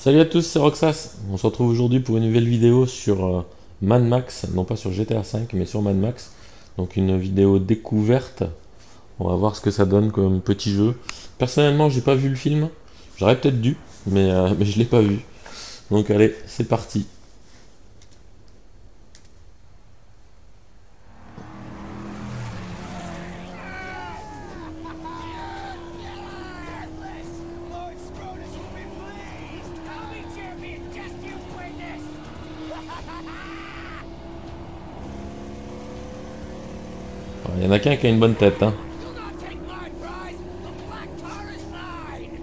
Salut à tous, c'est Roxas. On se retrouve aujourd'hui pour une nouvelle vidéo sur Mad Max, non pas sur GTA V, mais sur Mad Max. Donc une vidéo découverte. On va voir ce que ça donne comme petit jeu. Personnellement, j'ai pas vu le film. J'aurais peut-être dû, mais je l'ai pas vu. Donc allez, c'est parti. Lord Scrotus will be pleased! I'll be champion, just you witness! Il y en a qu'un qui a une bonne tête, hein. You'll not take my prize! The black car is mine!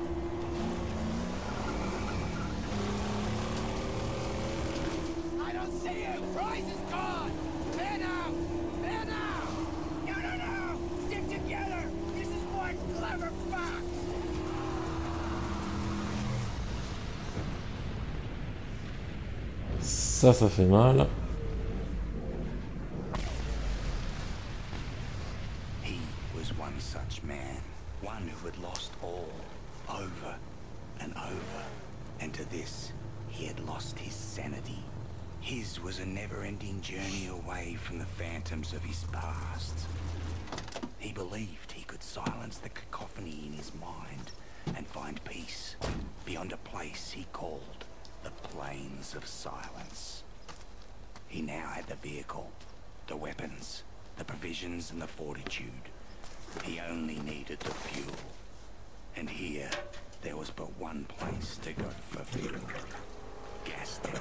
I don't see you! Prize is gone! There now! There now! No, no, no! Stick together! This is one clever fox! Ça fait mal. He was one such man, one who had lost all, over and over, and to this he had lost his sanity. His was a never-ending journey away from the phantoms of his past. He believed he could silence the cacophony in his mind and find peace beyond a place he called the Plains of Silence. He now had the vehicle, the weapons, the provisions and the fortitude. He only needed the fuel. And here, there was but one place to go for fuel. Gastown.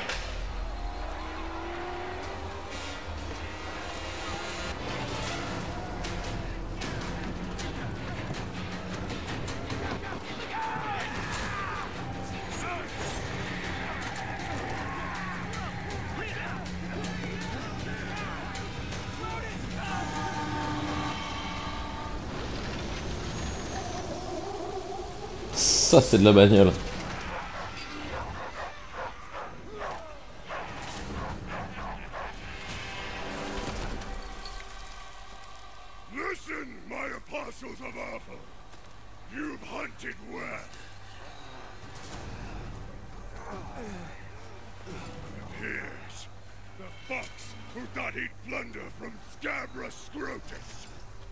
Ça, c'est de la bagnole. Listen, my apostles of Alpha! You've hunted well. Here's the fox who thought he'd plunder from Scabra Scrotus.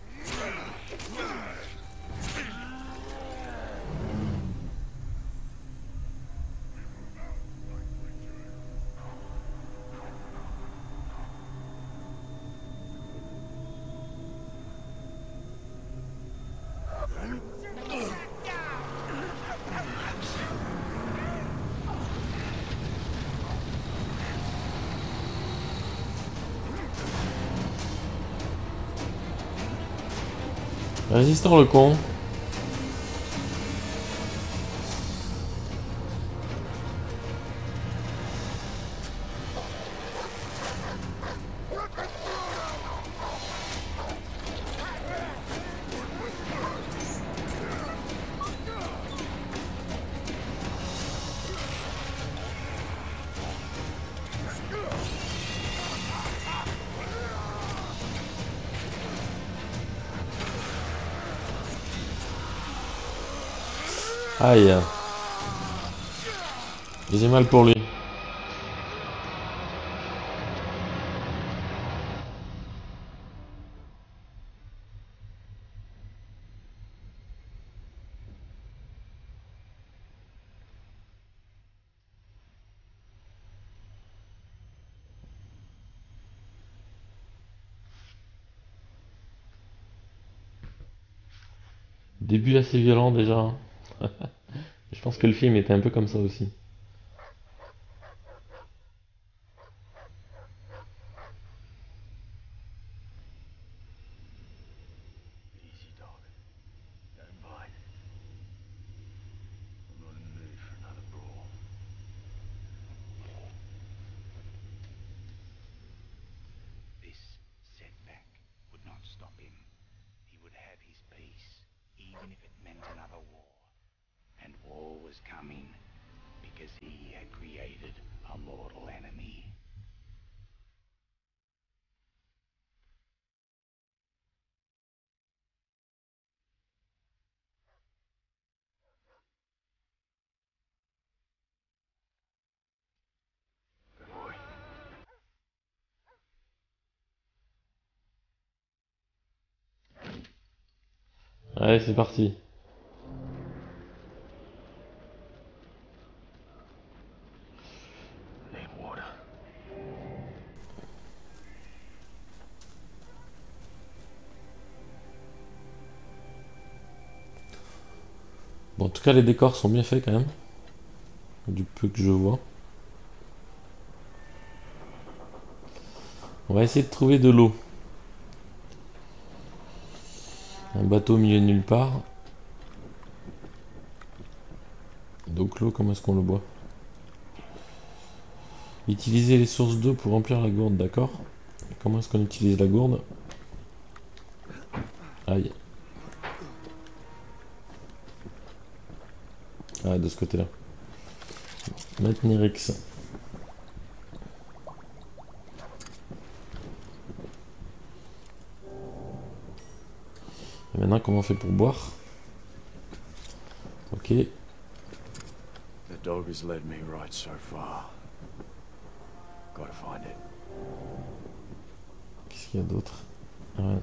Résistant le con. Aïe. J'ai mal pour lui. Début assez violent déjà, hein. Je pense que le film était un peu comme ça aussi. Easy, darling. Stand by. I'm not in the mood for another brawl. This setback would not stop him. He would have his peace, even if it meant another war. And war was coming because he had created a mortal enemy. Allez, c'est parti. Bon, en tout cas, les décors sont bien faits quand même. Du peu que je vois. On va essayer de trouver de l'eau. Un bateau au milieu de nulle part. Donc l'eau, comment est-ce qu'on le boit? Utiliser les sources d'eau pour remplir la gourde, d'accord. Comment est-ce qu'on utilise la gourde? Aïe. Ah, de ce côté-là. Maintenir X. Et maintenant, comment on fait pour boire? Ok. The dog has led me right so far. Gotta find it. Qu'est-ce qu'il y a d'autre? Ouais.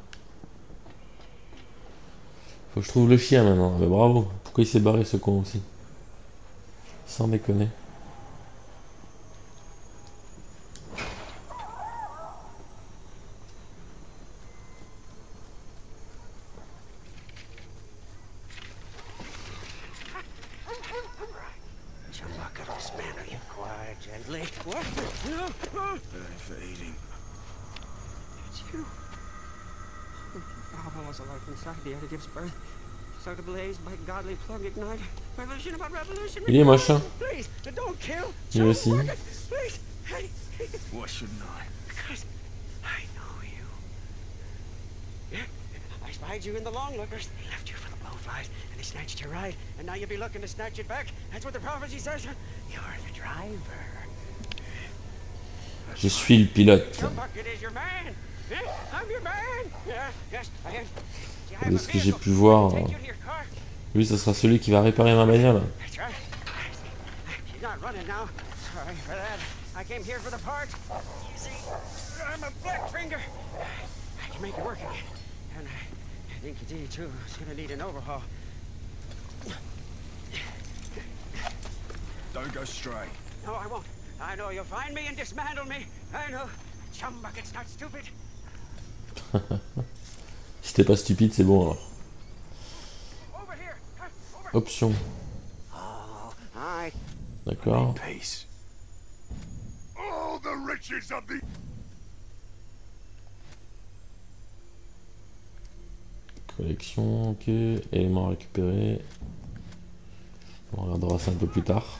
Faut que je trouve le chien maintenant. Bah, bravo. Pourquoi il s'est barré ce con aussi? Sans déconner. Chumbucket, this man, are you quiet, gently? What? For eating. It's you. Our was alive inside the other gives birth. So to blaze by godly plug ignite. Revolution about revolution. Il est moche, hein? Please, don't kill. Lui aussi. Please. Hey. Why shouldn't I? Because I know you. Yeah, I spied you in the long lookers. They left you for the blowflies, and they snatched your ride. And now you'll be looking to snatch it back. That's what the prophecy says. You're the driver. Je suis le pilote. Chumbucket is your man. Yeah, I'm your man. Yeah, yes, I am. You have De a ce que j'ai vehicle. pu voir, Take you to your car. lui, ce sera celui qui va réparer ma bagnole. That's right. She's not running now. Sorry for that. I came here for the parts. You see, I'm a black finger. I can make it work again. And I think you too. It's gonna need an overhaul. Don't go stray. No, I won't. I know you'll find me and dismantle me. I know. Chumbucket's not stupid. Si t'es pas stupide, c'est bon alors. Over here. Over. Option. Oh, I. D'accord. Peace. All the riches of the Collection, ok. Éléments récupérés. On regardera ça un peu plus tard.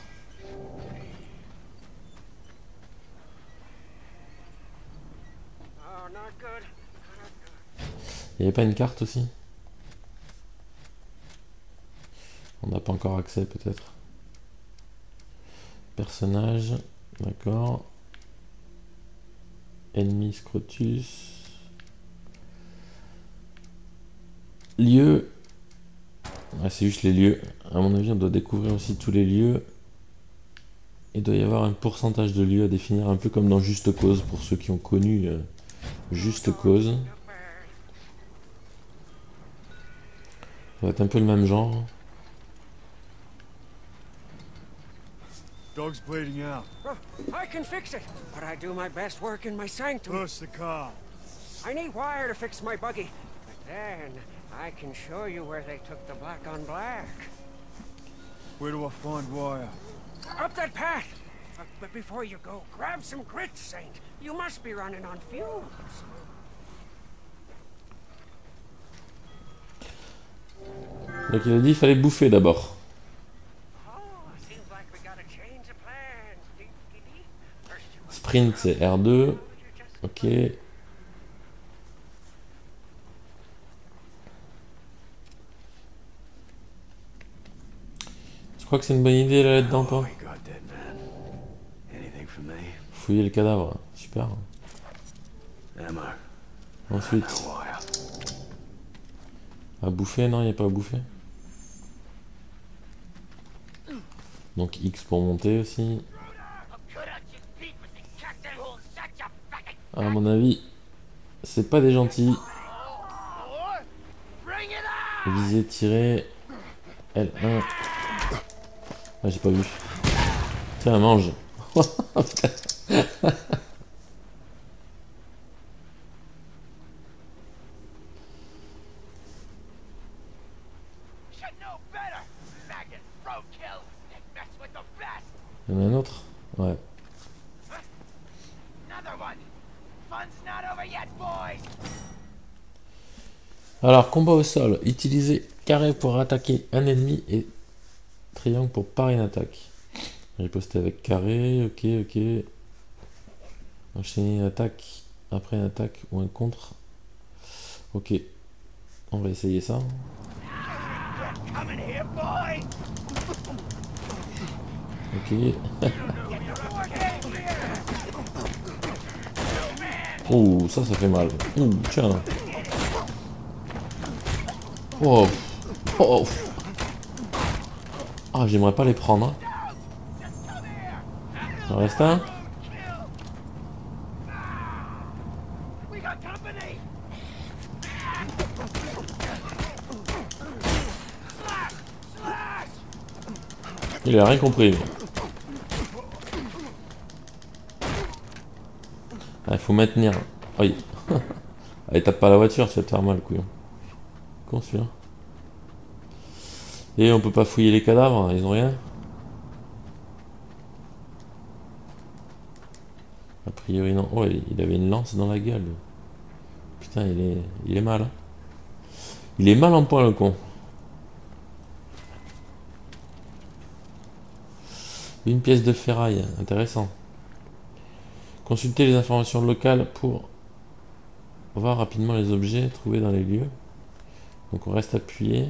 Oh, not good. Il n'y avait pas une carte aussi? On n'a pas encore accès peut-être. Personnage, d'accord. Ennemi Scrotus. Lieu. Ah, c'est juste les lieux. À mon avis, on doit découvrir aussi tous les lieux. Il doit y avoir un pourcentage de lieux à définir, un peu comme dans Juste Cause, pour ceux qui ont connu Juste Cause. Ça va être un peu le même genre. Dog's bleeding out. Oh, I can fix it, but I do my best work in my sanctum. Push the car. I need wire to fix my buggy. But then I can show you where they took the black on black. Where do I find wire? Up that path. But before you go, grab some grits, Saint. You must be running on fumes. Donc il a dit qu'il fallait bouffer d'abord. Oh, seems like we got a change of plans. First you Sprint c'est R2. Ok. Je crois que c'est une bonne idée là dedans Oh toi. my god, dead man. Anything for me? Fouiller le cadavre. Super. Ammo. Ensuite, No wire. à bouffer, non, il n'y a pas à bouffer. Donc X pour monter aussi. À mon avis, c'est pas des gentils. Bring it Viser, tirer. L1. Ah, j'ai pas vu. Tiens, mange. Il y en a un autre? Ouais. Alors, combat au sol. Utilisez carré pour attaquer un ennemi et triangle pour parer une attaque. Riposter avec carré, ok, ok. Enchaîner une attaque après une attaque ou un contre. Ok. On va essayer ça. Ok. Oh, ça fait mal. Ouh, tiens. Oh. Oh. Ah, j'aimerais pas les prendre. Il en reste un. Il a rien compris. Ah, il faut maintenir. Oui. Allez, tape pas la voiture, tu vas te faire mal, couillon. Con celui-là. Et on peut pas fouiller les cadavres, ils ont rien. A priori non. Oh, il avait une lance dans la gueule. Putain, il est mal. Hein. Il est mal en point, le con. Une pièce de ferraille, intéressant. Consultez les informations locales pour voir rapidement les objets trouvés dans les lieux. Donc on reste appuyé.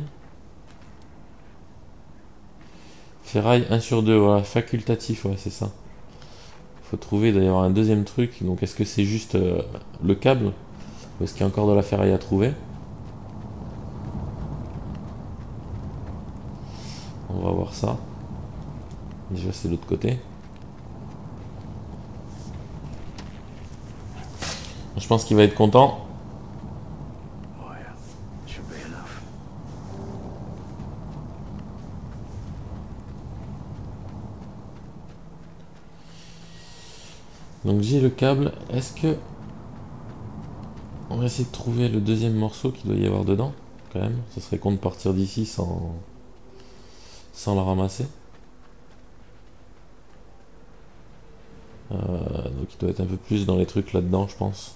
Ferraille 1 sur 2, voilà, facultatif, ouais, c'est ça. Faut trouver, il doit y avoir un deuxième truc. Donc est-ce que c'est juste le câble? Ou est-ce qu'il y a encore de la ferraille à trouver? On va voir ça. Déjà c'est de l'autre côté. Je pense qu'il va être content. Donc j'ai le câble. Est-ce que... On va essayer de trouver le deuxième morceau qu'il doit y avoir dedans. Quand même. Ce serait con de partir d'ici sans le ramasser. Donc il doit être un peu plus dans les trucs là-dedans, je pense.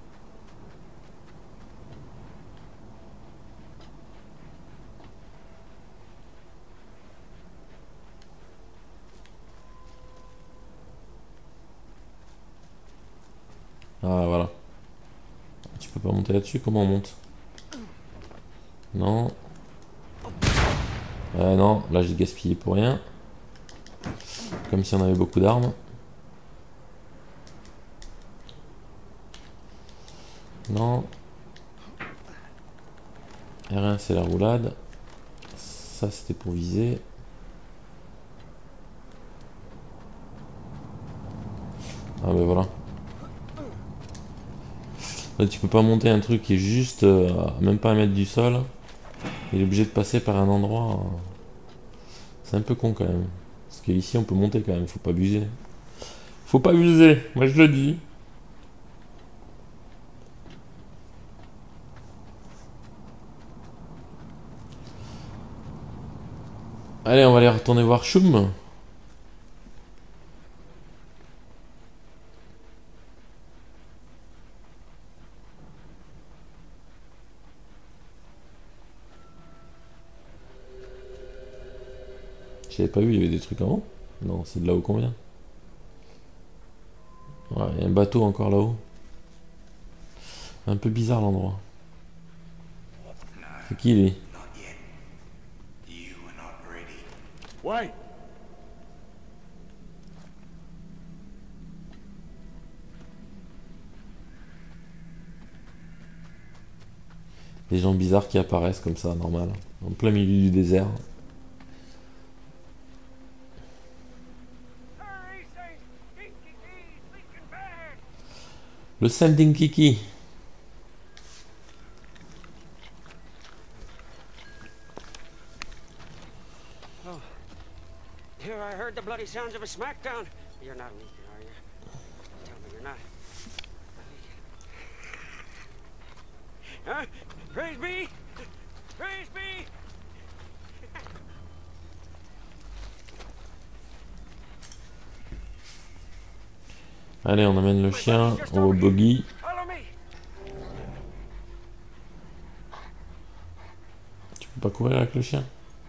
Ah voilà. Tu peux pas monter là-dessus, comment on monte? Non. Non, là j'ai gaspillé pour rien. Comme si on avait beaucoup d'armes. Non. R1 c'est la roulade. Ça c'était pour viser. Ah ben voilà. Là, tu peux pas monter un truc qui est juste même pas 1 mètre du sol. Il est obligé de passer par un endroit. C'est un peu con quand même. Parce qu'ici on peut monter quand même, faut pas abuser. Faut pas abuser, moi je le dis. Allez, on va aller retourner voir Choum. J'avais pas vu, il y avait des trucs en haut. Non, c'est de là-haut qu'on vient. Ouais, il y a un bateau encore là-haut. Un peu bizarre l'endroit. C'est qui lui? Wait! Des gens bizarres qui apparaissent comme ça, normal. En plein milieu du désert. Le Sending Kiki. sure I heard the bloody sounds of a smackdown. You're not leaking, are you? Tell me you're not. Huh? Praise be! Praise be! Allez, on amène le chien au buggy. Follow me! Tu peux pas courir avec le chien?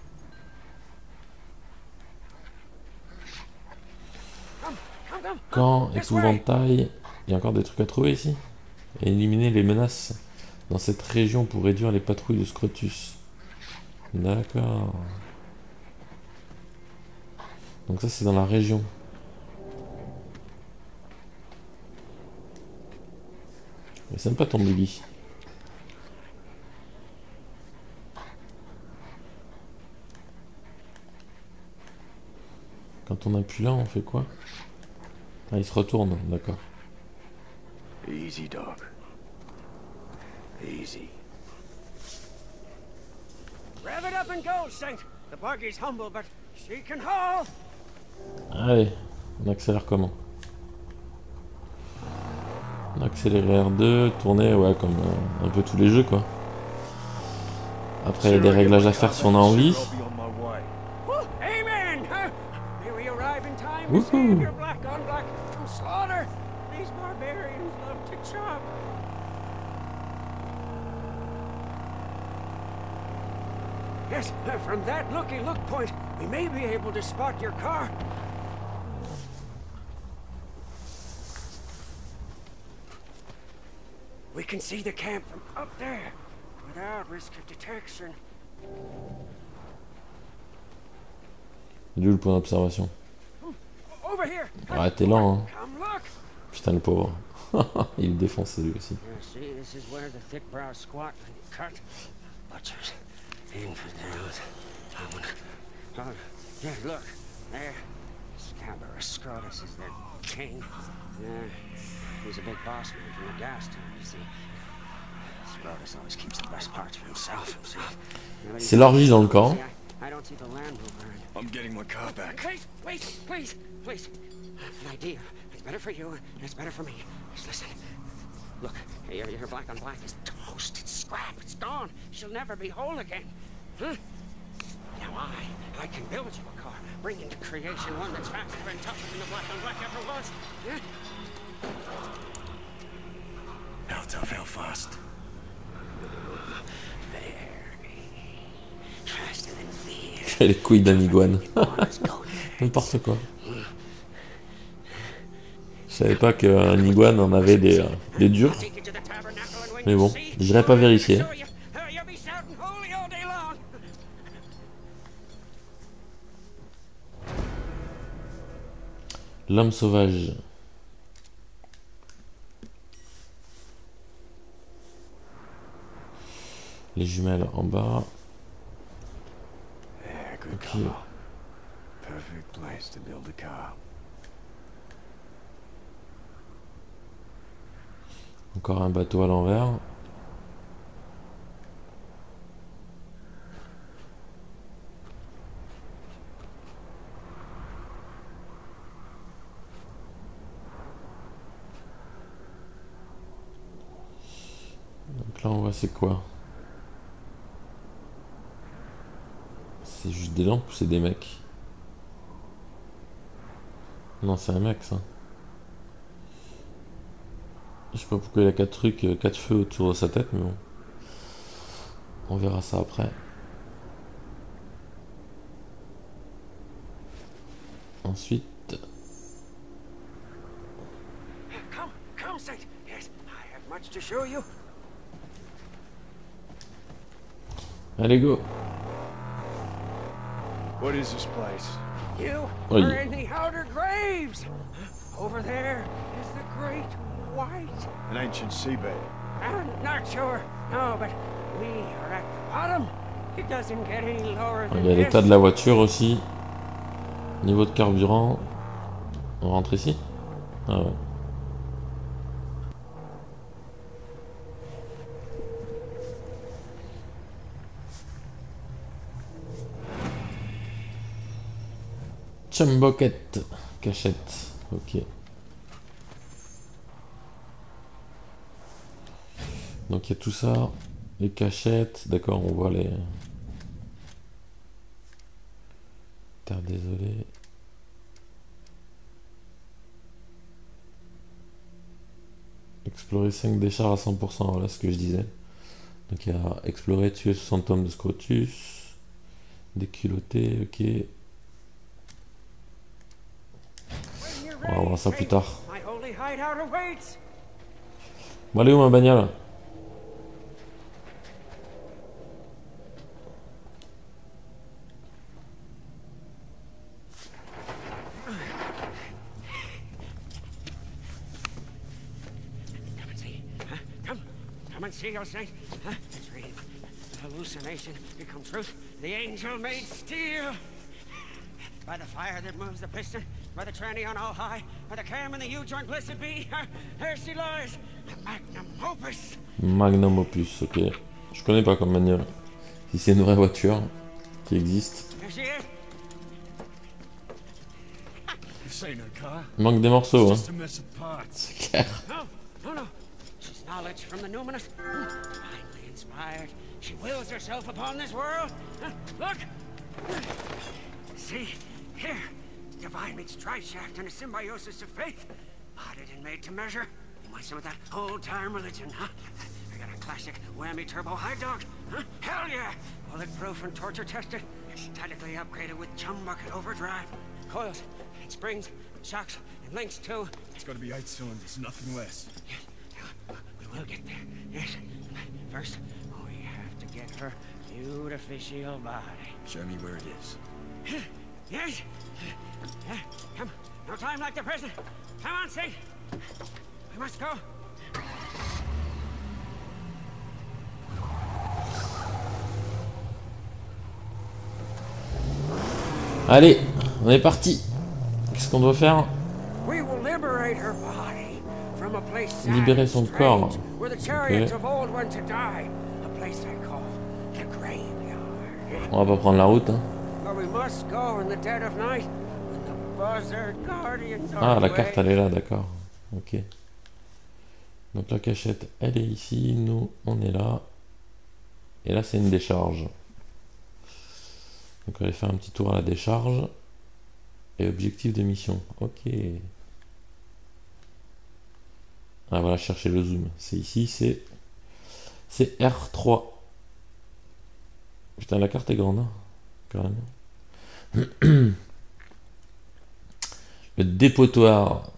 Camp, épouvantail. Il y a encore des trucs à trouver ici. Éliminer les menaces dans cette région pour réduire les patrouilles de Scrotus. D'accord. Donc ça c'est dans la région. Mais ça n'aime pas ton buggy. Quand on appuie là, on fait quoi? Ah, il se retourne, d'accord. Easy, dog. Easy. Rev it up and go, Saint. The buggy's humble, but she can haul. Allez, on accélère comment? On accélère R2, tourner, ouais, comme un peu tous les jeux, quoi. Après, il y a des réglages à faire si on a envie. Amen! May we arrive in time to Woohoo! save your black on black from slaughter. These barbarians love to chop. Yes, from that looky-look point, we may be able to spot your car. We can see the camp from up there, without risk of detection. Il est où le point d'observation? Over here! Ouais, t'es lent, hein. Come look! Putain, le pauvre. Il est défoncé lui aussi. See, this is where the thick brows squat and cut. Butchers, infidels. Oh, yeah, look, there. Scabrous Scrotus is their king. Yeah, he's a big boss man from the gas town, you see. Scrotus always keeps the best parts for himself. C'est l'orgie dans le camp. I don't see the Land Rover. I'm getting my car back. Wait, please. An idea. It's better for you, and it's better for me. Just listen. Look, your black on black is toast. It's scrap. It's gone. She'll never be whole again. Huh? Now I can build you a car, bring into creation one that's faster and tougher than the black on black ever was. Yeah? How tough, how fast? Faster than fear. J'ai les couilles d'un iguane. N'importe quoi. Je savais pas qu'un iguane en avait des durs. Mais bon, j'irai pas vérifier. L'homme sauvage. Les jumelles en bas. Yeah, good Ok. car. Perfect place to build a car. Encore un bateau à l'envers. Donc là on voit c'est quoi? C'est juste des lampes ou c'est des mecs? Non, c'est un mec ça. Je sais pas pourquoi il a 4 trucs, 4 feux autour de sa tête, mais bon. On verra ça après. Ensuite, Come, Saint. Yes, I have much to show you. allez go. What is this place? You Oi. are in the outer graves. Over there is the Great White. An ancient seabed. I'm not sure. No, but we are at the bottom. It doesn't get any lower Il than y a this. l'état de la voiture aussi. Niveau de carburant. On rentre ici? Ah ouais. Chumbucket. Cachette. Ok. Donc il y a tout ça. Les cachettes. D'accord, on voit les... Terre désolée. Explorer 5 décharges à 100%. Voilà ce que je disais. Donc il y a explorer, tuer 60 hommes de Scrotus. Déculotté, ok. On va voir ça plus tard. My holy hideout awaits. Bon, allez où ma bagnole? Come and see. Huh? Come and see your saint. Huh? It's real. The hallucination become truth. The angel made steel. By the fire that moves the piston, by the tranny on all high, by the cam and the U-joint blessed be, there she lies, the magnum opus. Magnum Opus, ok. Je connais pas comme bagnole. Si c'est une vraie voiture qui existe. There she is. This ain't her car. Il manque des morceaux, hein. Just a mess of parts. C'est clair. No. She's knowledge from the numinous, divinely inspired. She wills herself upon this world. Look! See? Here. Divine meets tri-shaft and a symbiosis of faith. Potted and made to measure. You want some of that old-time religion, huh? I got a classic whammy turbo high dog. Huh? Hell yeah! Bulletproof and torture-tested. Statically upgraded with chum-bucket overdrive. Coils and springs, shocks and links too. It's gotta be 8 cylinders, nothing less. We will get there, yes. First, we have to get her beautificial body. Show me where it is. Yes? Come, no time like the present. Come on, Saint. We must go. Allez, on est parti. Qu'est-ce qu'on doit faire? We will liberate her body from a place sad Libérer and son strange, corps. where the chariots of old went to die. A place I call the graveyard. On va pas prendre la route, hein. But we must go in the dead of night when the buzzard guardians are Ah, la away. carte elle est là, d'accord. Ok. Donc la cachette elle est ici, nous on est là. Et là c'est une décharge. Donc on va aller faire un petit tour à la décharge. Et objectif de mission. Ok. Ah voilà, chercher le zoom. C'est ici, c'est R3. Putain, la carte est grande, hein, quand même. Le dépotoir.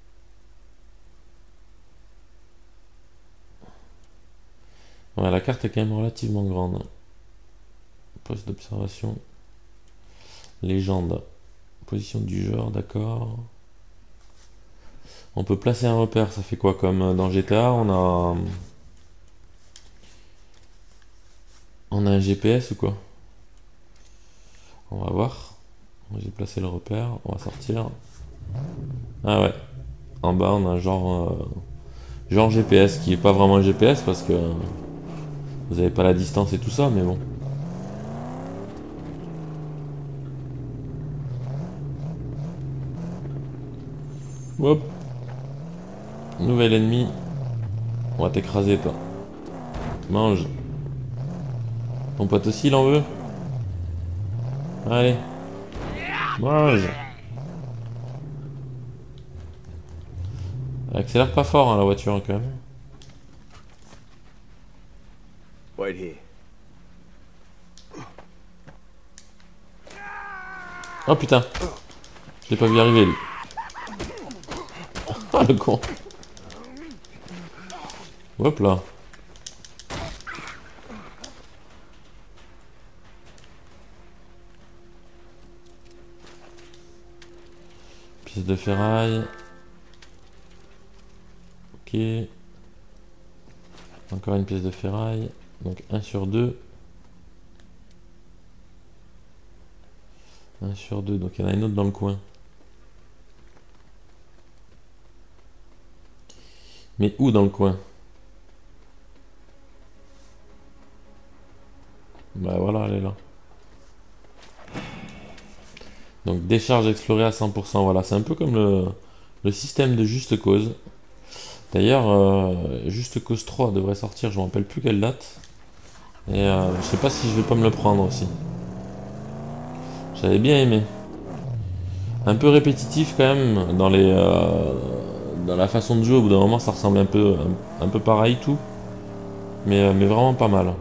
Ouais, la carte est quand même relativement grande. Poste d'observation. Légende. Position du genre, d'accord. On peut placer un repère, ça fait quoi comme dans GTA, on a un GPS ou quoi? On va voir. J'ai placé le repère, on va sortir. Ah ouais. En bas on a un genre GPS qui est pas vraiment un GPS parce que vous avez pas la distance et tout ça, mais bon. Hop. Nouvel ennemi. On va t'écraser toi. Mange. Ton pote aussi il en veut. Allez. Mange. Elle accélère pas fort hein, la voiture hein, quand même. Wait here. Oh putain. Je l'ai pas vu arriver lui. Ah le con. Hop là. Pièce de ferraille. Ok. Encore une pièce de ferraille. Donc 1 sur 2. 1 sur 2. Donc il y en a une autre dans le coin. Mais où dans le coin? Bah voilà, elle est là. Donc décharge explorée à 100%. Voilà, c'est un peu comme le système de Juste Cause. D'ailleurs, Juste Cause 3 devrait sortir, je ne me rappelle plus quelle date. Et je sais pas si je vais pas me le prendre aussi. J'avais bien aimé. Un peu répétitif quand même dans la façon de jouer. Au bout d'un moment, ça ressemble un peu pareil tout, mais vraiment pas mal.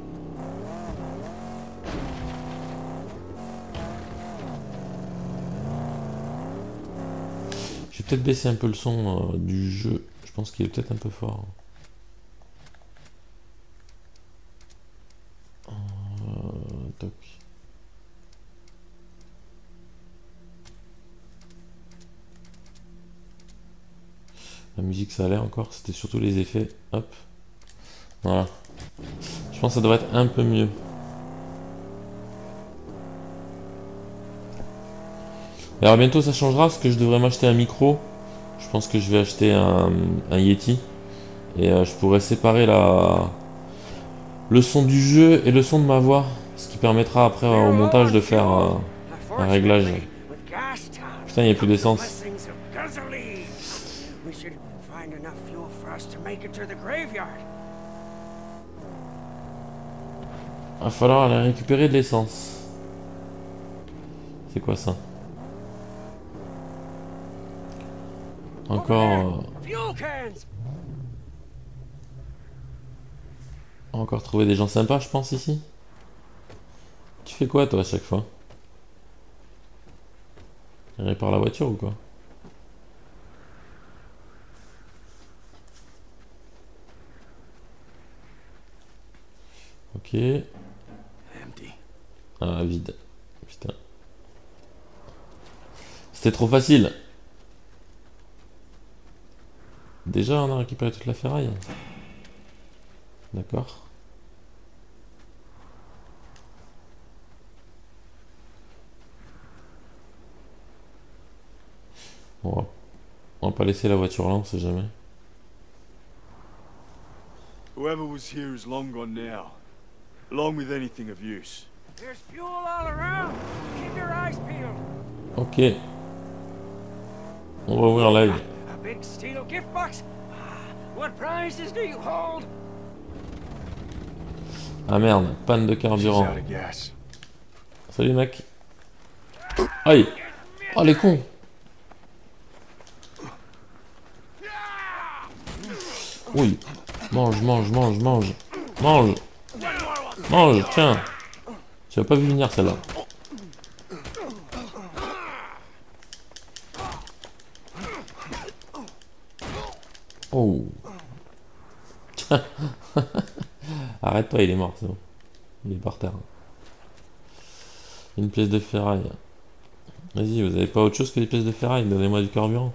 Je vais peut-être baisser un peu le son du jeu. Je pense qu'il est peut-être un peu fort. Toc. La musique ça allait encore, c'était surtout les effets. Hop. Voilà. Je pense que ça devrait être un peu mieux. Et alors bientôt ça changera parce que je devrais m'acheter un micro. Je pense que je vais acheter un Yeti. Et je pourrais séparer le son du jeu et le son de ma voix. Ce qui permettra après au montage de faire un réglage. Putain, il n'y a plus d'essence. Va falloir aller récupérer de l'essence. C'est quoi ça? Encore trouver des gens sympas, je pense, ici. Tu fais quoi, toi, à chaque fois? Tu répares la voiture ou quoi? Ok. Ah, vide. Putain. C'était trop facile. Déjà, on a récupéré toute la ferraille. D'accord. On va pas laisser la voiture là, on sait jamais. Whoever was here is long gone now, along with anything of use. There's fuel all around. Keep your eyes peeled. Ok. On va ouvrir l'œil. A big steel gift box. What prizes do you hold? Ah merde, panne de carburant. She's out of gas. Salut mec. Aïe. Oh les cons. Oui. Mange, mange, mange, mange. Mange. Mange, tiens. Tu vas pas vu venir celle-là. Oh. Tiens. Arrête-toi, il est mort, c'est bon. Il est par terre. Une pièce de ferraille. Vas-y, vous avez pas autre chose que des pièces de ferraille? Donnez-moi du carburant.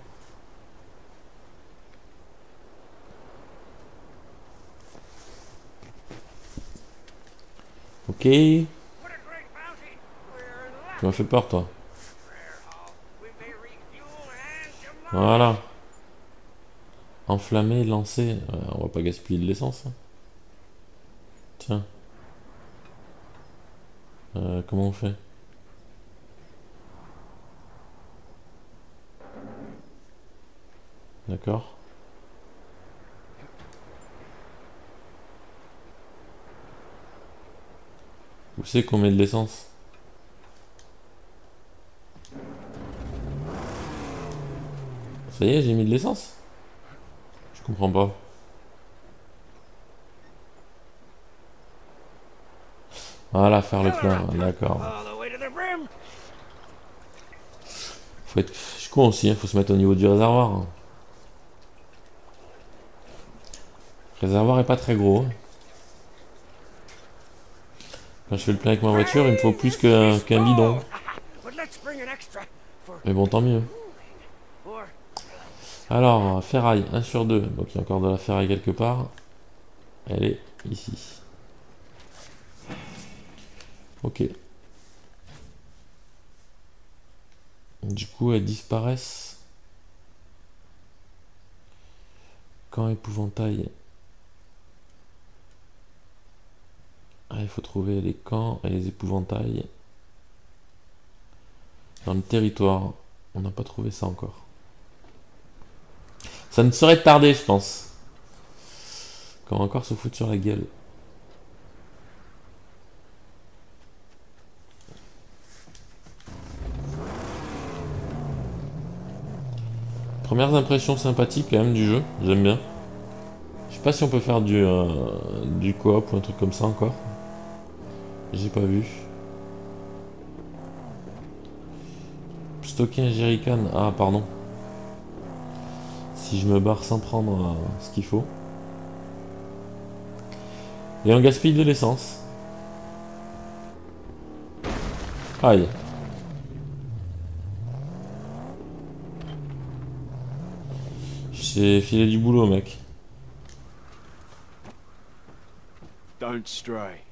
Ok. Tu m'as fait peur, toi. Voilà. Enflammer, lancer. On va pas gaspiller de l'essence. Hein. Tiens. Comment on fait? D'accord. Où c'est qu'on met de l'essence? Ça y est, j'ai mis de l'essence? Je comprends pas. Voilà, faire le plein, d'accord. Faut être... Je suis con aussi, hein, faut se mettre au niveau du réservoir. Hein. Le réservoir est pas très gros. Hein. Quand je fais le plein avec ma voiture, il me faut plus qu'un bidon. Mais bon, tant mieux. Alors, ferraille, 1 sur 2. Donc il y a encore de la ferraille quelque part. Elle est ici. Ok. Du coup, elles disparaissent. Quand épouvantail. Ah, il faut trouver les camps et les épouvantails. Dans le territoire. On n'a pas trouvé ça encore. Ça ne saurait tarder, je pense. Qu'on va encore se foutre sur la gueule. Premières impressions sympathiques quand même du jeu. J'aime bien. Je sais pas si on peut faire du coop ou un truc comme ça encore. J'ai pas vu. Stocker un jerrycan. Ah, pardon. Si je me barre sans prendre ce qu'il faut. Et on gaspille de l'essence. Aïe. J'ai filé du boulot, mec. Don't stray.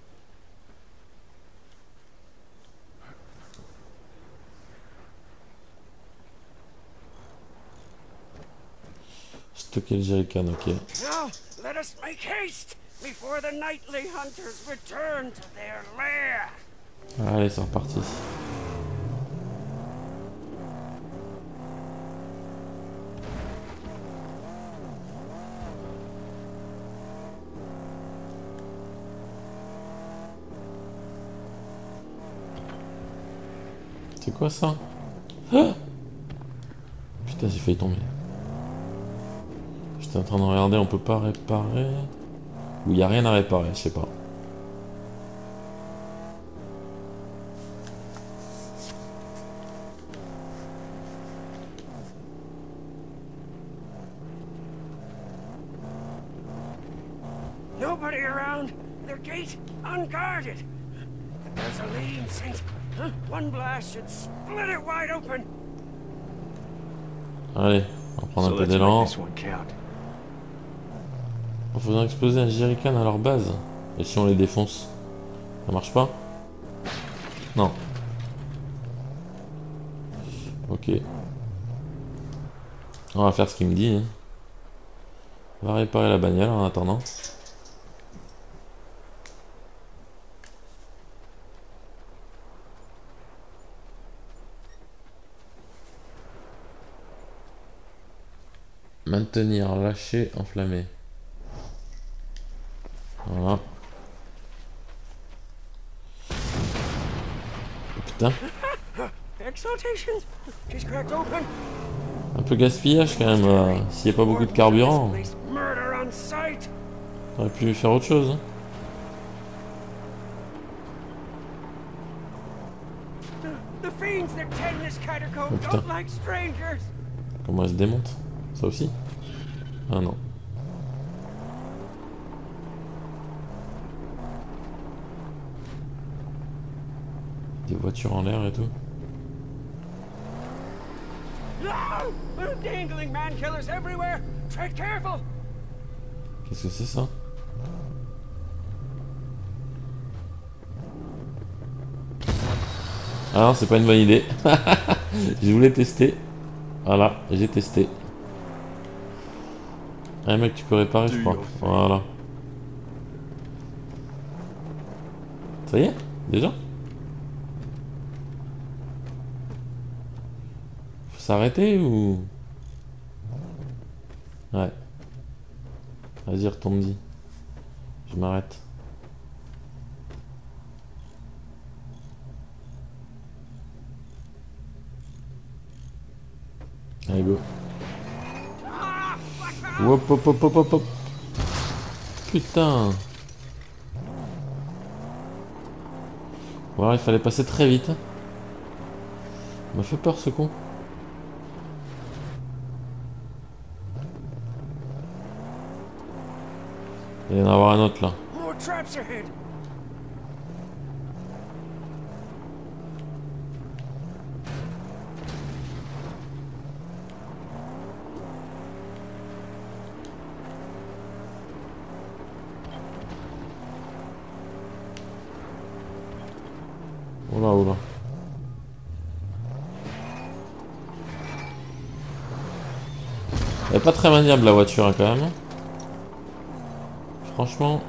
Stocker le jerrycan, ok. Now, let us make haste before the nightly hunters return to their lair. Allez, c'est reparti. C'est quoi ça? Ah, putain, j'ai failli tomber. J'étais en train de regarder, on peut pas réparer. Ou il y a rien à réparer, je sais pas. Nobody around. Their gate unguarded. The gasoline sent. Huh? One blast should split it wide open. Allez, on va prendre So un peu let's d'élan. make this one count. En faisant exploser un jerrycan à leur base. Et si on les défonce? Ça marche pas? Non. Ok. On va faire ce qu'il me dit. Hein. On va réparer la bagnole en attendant. Maintenir, lâcher, enflammer. Voilà. Oh, putain. Exaltation. She's cracked open. Un peu gaspillage quand même. S'il n'y a pas beaucoup de carburant, This place, murder on sight. on aurait pu faire autre chose. Hein. The fiends that tend this catacomb Oh, putain. don't like strangers. Comment elle se démonte? Ça aussi? Ah non. Des voitures en l'air et tout. No! Dangling man killers everywhere. Tread careful. Qu'est-ce que c'est ça? Ah non, c'est pas une bonne idée. Je voulais tester. Voilà, j'ai testé. Ah mec, tu peux réparer, je crois. Voilà. Ça y est? Déjà? Faut s'arrêter ou... Ouais. Vas-y, retourne-y. Je m'arrête. Allez, go. Hop, hop, hop, hop, hop, hop. Putain. Voilà, il fallait passer très vite. Il m'a fait peur, ce con. Il va y en avoir un autre, là. More traps ahead. Oula, oula. Elle est pas très maniable, la voiture, hein, quand même. Franchement...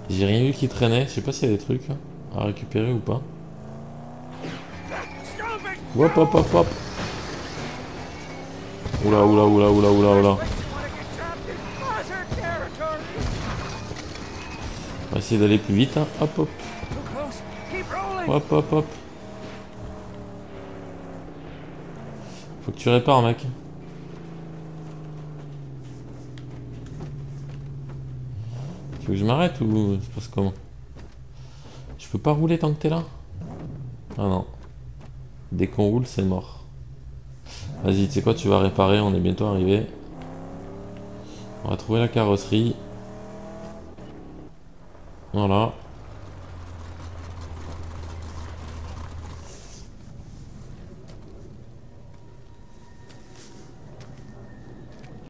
J'ai rien vu qui traînait. Je sais pas s'il y a des trucs à récupérer ou pas. Hop hop hop hop. Oula oula oula oula oula oula. On va essayer d'aller plus vite. Hein. Hop hop. Hop hop hop. Faut que tu répares, mec. Tu veux que je m'arrête ou je passe comment? Je peux pas rouler tant que t'es là? Ah non. Dès qu'on roule, c'est mort. Vas-y, tu sais quoi, tu vas réparer, on est bientôt arrivé. On va trouver la carrosserie. Voilà.